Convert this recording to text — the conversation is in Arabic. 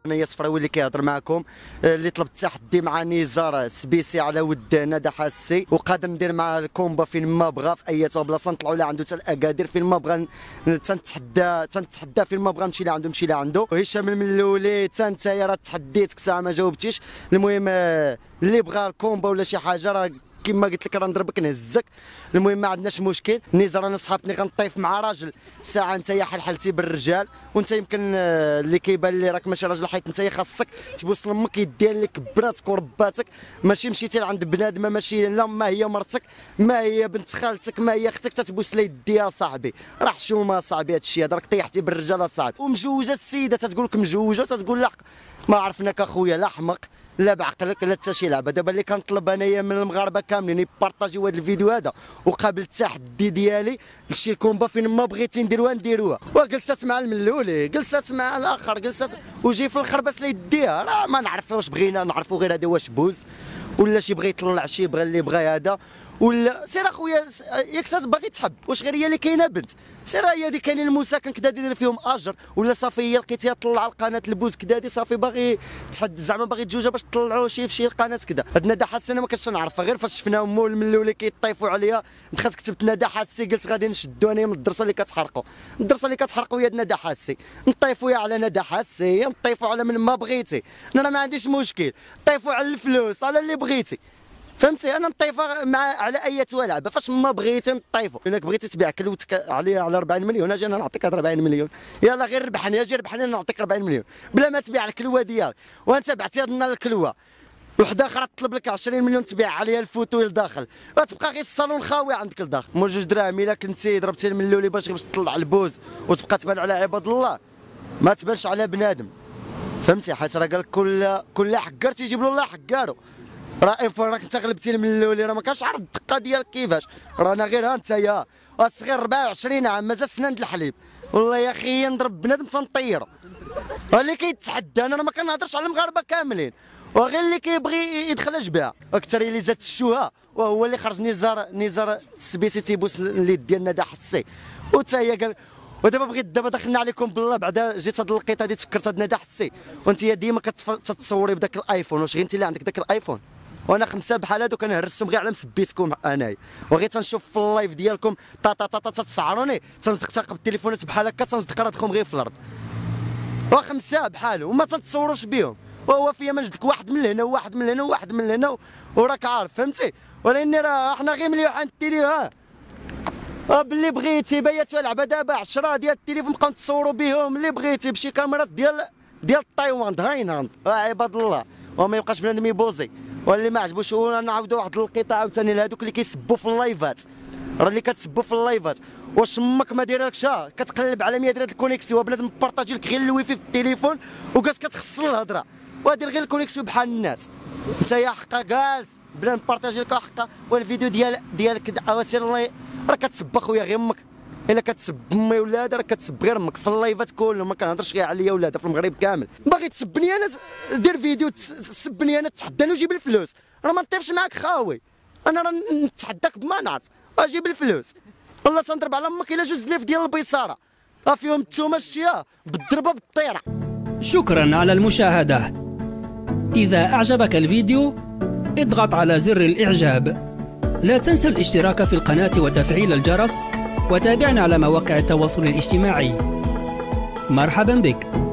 انا صفراوي اللي كيهضر معكم، اللي طلب التحدي مع نزار سبيسي على ود ندى حاسي، وقادر ندير مع الكومبا فين ما بغى في اي بلاصه، نطلعوا له عنده حتى الاكادير فين ما بغى، تنتحدى فين ما بغى، نمشي له عنده نمشي له عنده. وهشام الملولي حتى نتايا راه تحديتك ساعه ما جاوبتيش. المهم اللي بغى الكومبا ولا شي حاجه راه كما قلت لك راه نضربك نهزك. المهم ما عندناش مشكل. نزار انا صحابتني غنطيف مع راجل ساعه، نتايا حلحلتي بالرجال، وانت يمكن اللي كيبان لي راك ماشي راجل، حيت نتايا خاصك تبوس لامك يدير اللي كبراتك ورباتك، ماشي مشيتي لعند بنادمه، ماشي لا ما هي مرتك، ما هي بنت خالتك، ما هي اختك تتبوس لها يديها صاحبي. راه حشومه صاحبي هادشي هذا، راك طيحتي بالرجال صاحبي. ومجوجه السيده تتقول لك مجوجه وتتقول لا ما عرفناك اخويا لا حمق لا بعقلك لا حتى شي لعبه. دابا اللي كنطلب انايا من المغاربه كاملين يبارطاجيو هذا الفيديو هذا، وقابل التحدي ديالي لشي كومبا فين ما بغيتي نديروها نديروها. وجلست مع الملولي، جلست مع الاخر، جلست وجي في الاخر بس لا يديها. راه ما نعرف واش بغينا، نعرفوا غير هذا واش بوز ولا شي بغى يطلع شي بغى اللي بغى هذا، ولا سير اخويا ياك باغي تحب واش غير هي اللي كاينه بنت، سير هي اللي كاينين المساكن كدا دير فيهم اجر، ولا صافي هي لقيتيها طلع القناه البوز كدا دي صافي باغي تحد زعما باغي تجوجها باش تطلعوا شي في شي قناه كدا. هاد ندى حاسي انا ما كنتش نعرفها، غير فاش شفنا مول الملولي كيطيفوا عليا دخلت كتبت ندى حاسي، قلت غادي نشدو انايا من الدرسه اللي كتحرقوا، الدرسه اللي كتحرقوا هي ندى حاسي، نطيفوا يا على ندى حاسي، نطيفوا على من ما بغيتي، انا ما عنديش مشكل، طيفوا على الفلوس على اللي بغيتي، فهمتي؟ انا نطيفها مع على اي لعبه فاش ما بغيتي نطيفوا. انك بغيتي تبيع كلوتك عليها على 40 مليون، اجي انا نعطيك 40 مليون، يلا غير ربحني، اجي ربحني نعطيك 40 مليون بلا ما تبيع الكلوه ديالك، وانت بعتي لنا الكلوه وحده اخرى تطلب لك 20 مليون تبيع عليها الفوتو لداخل، وتبقى غير الصالون خاوي عندك لداخل. مول 2 دراهم الا كنتي ضربتي الملولي باش تطلع البوز وتبقى تبان على عباد الله، ما تبانش على بنادم، فهمتي؟ حيت راه قال لك كل حكار تيجيب له الله حكارو. راه انفو راك انت غلبتي الملولي، راه ما كانش عارف الدقه ديالك كيفاش، رانا غير ها انت يا الصغير 24 عام مازال سنان الحليب، والله يا اخي نضرب بنادم تنطيرو. اللي كيتحدى انا ما كنهضرش على المغاربه كاملين، وغير اللي كيبغي يدخل اجبها اكثر اللي زاد الشوها، وهو اللي خرج نزار السبيسي تيبوس اليد ديال ندى حسي، وتا هي قال. ودابا بغيت دابا دخلنا عليكم بالله، بعدا جيت هاد اللقيطه هادي تفكرت هاد ندى حسي، وانت ديما كتصوري بداك الايفون، واش غير انت اللي عندك داك الايفون؟ وانا 5 بحال هادو كنهرسهم غير على مسبيتكم انايا، وغير تنشوف في اللايف ديالكم تتصعروني تنصدق تاقب التليفونات بحال هكا، تنصدق راسكم غير في الارض، و5 بحالو وما تنتصوروش بهم، وهو فيا ما جبدك واحد من هنا وواحد من هنا وواحد من هنا وراك عارف، فهمتي؟ ولكن راه حنا غير مليوحه التيلي ها باللي بغيتي بيات لعبه دابا 10 ديال التليفون بقاو تصوروا بهم اللي بغيتي بشي كاميرات ديال تايوان هايناند، عباد الله، وما يبقاش بنادم يبوزي. واللي ما عجبوش نعاودوا واحد اللقيطه عاوتاني لهذوك اللي كيسبوا في اللايفات، راه اللي كتسبوا في اللايفات، واش امك ما دايرالكش كتقلب على 100 درهم الكونيكسيون، بنادم بارطاجي لك غير الويفي في التليفون وكاس كتخسر الهضره، ودير غير الكونيكسيون بحال الناس. انت يا حقا جالس بلا نبارطاجي لك حقا، والفيديو ديالك اواسير الله راه كتسب اخويا غير امك، الا كتسب امي ولا هذا راه كتسب غير امك في اللايفات كلهم، ما كنهضرش غير عليا ولا هذا في المغرب كامل. باغي تسبني انا دير فيديو تسبني انا تحداني وجيب الفلوس، راه ما نطيفش معاك خاوي، انا راه نتحداك بما نعرف اجيب الفلوس، والله تنضرب على امك الا 2 ليف ديال البيصاره راه فيهم التومه شتيها بالضربه بالطيره. شكرا على المشاهدة. إذا أعجبك الفيديو اضغط على زر الإعجاب، لا تنسى الاشتراك في القناة وتفعيل الجرس، وتابعنا على مواقع التواصل الاجتماعي. مرحبا بك.